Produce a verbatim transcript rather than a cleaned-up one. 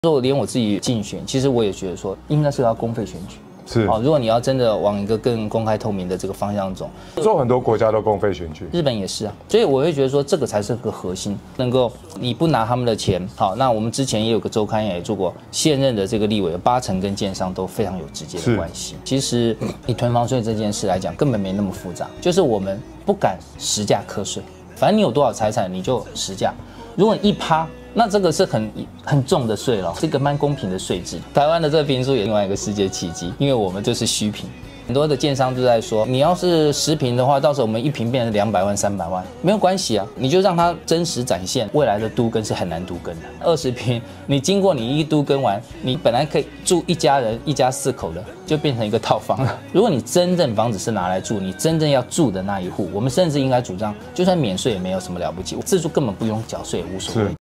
说连我自己竞选，其实我也觉得说，应该是要公费选举。 是， 好，如果你要真的往一个更公开透明的这个方向走， 做很多国家都公费选举， 日本也是啊，所以我会觉得说，这个才是个核心，能够你不拿他们的钱，好，那我们之前也有个周刊也做过，现任的这个立委八成跟建商都非常有直接的关系。其实以囤房税这件事来讲，根本没那么复杂，就是我们不敢实价课税，反正你有多少财产你就实价，如果你一趴。那这个是很很重的税了，是一个蛮公平的税制。台湾的这个坪数也另外一个世界奇迹，因为我们就是虚坪。很多的建商都在说，你要是十坪的话，到时候我们一坪变成两百万、三百万，没有关系啊，你就让它真实展现未来的都更是很难都更的。二十坪，你经过你一都更完，你本来可以住一家人、一家四口的，就变成一个套房了。如果你真正房子是拿来住，你真正要住的那一户，我们甚至应该主张，就算免税也没有什么了不起，自住根本不用缴税，也无所谓。